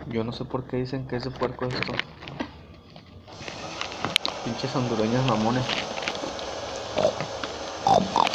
Yo no sé por qué dicen que es de puerco esto. Pinches hondureños mamones.